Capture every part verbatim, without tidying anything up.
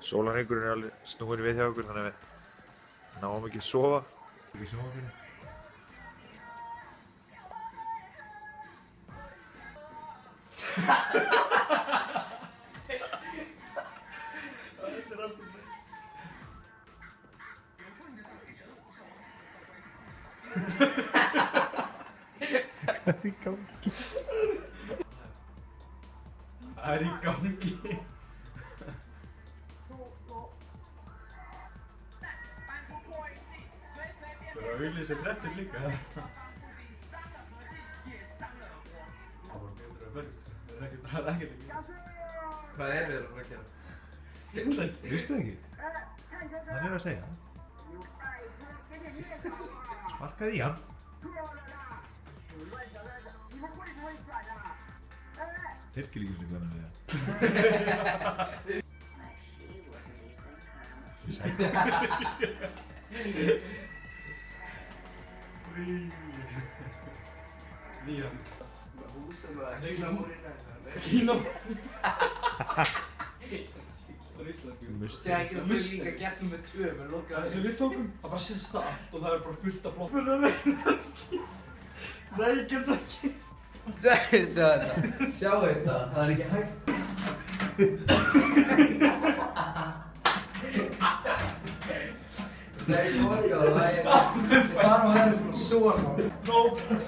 Sólarhringurinn er alveg snúinn við hjá okkur þannig að við náum ekki að sofa. Ekki sofa fyrir. Það er alltaf næst. Hvað er í gangi? Hvað er í gangi? Það var viljið sem frettir líka. Það var betur að bergst. Það er ekkert að gera. Hvað er við að fara að gera? Vistu það ekki? Það er að segja. Sparkaði í hann. Þeir skil ekki svona hvað hann er að Líam. Kínamúrin. Það er íslensku. Segja ekki að við líka gert með tvö með lokaði. Það sem við tókum, það bara sést það allt og það er bara fullt af flott. Það er að reyna að skilja. Nei, ég get það ekki. Sjá þetta. Sjá þetta. Það er ekki hægt. Nei, ég orga það. Það er bara að vera svona. Nó,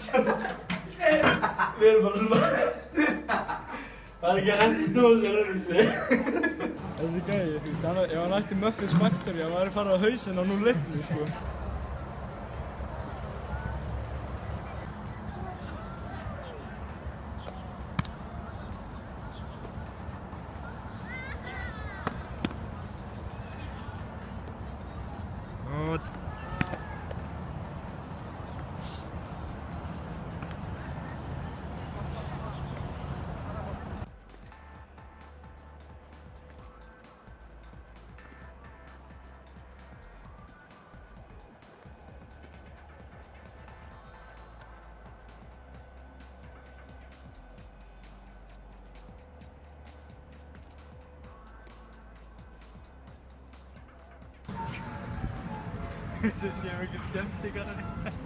við erum bara svona. Það er ekki að hendi snúa sér öðruvísi. Þessi gæi, þú veist, ef hann ætti Muffins Factory, hann væri farið á hausinn á nú litlu, sko. Sem sé mikil skemmtingar henni.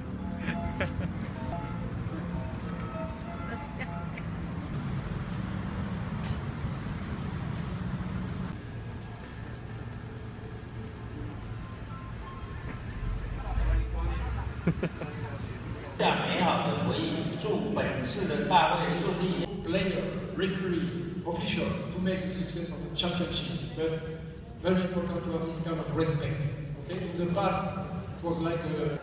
Player, referee, official to make the success of the championship. But very important to have this kind of respect. Okay? In the past, it was like a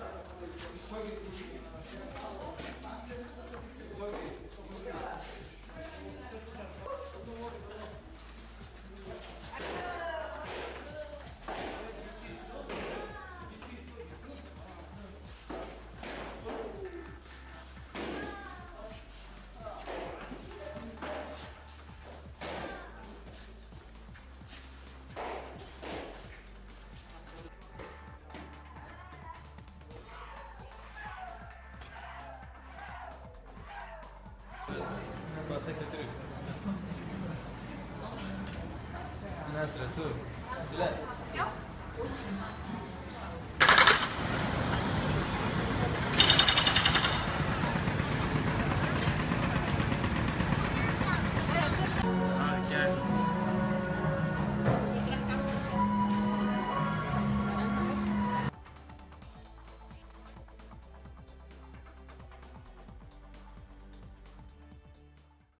Bara texta ut. Nästa tur. Till det. Ja.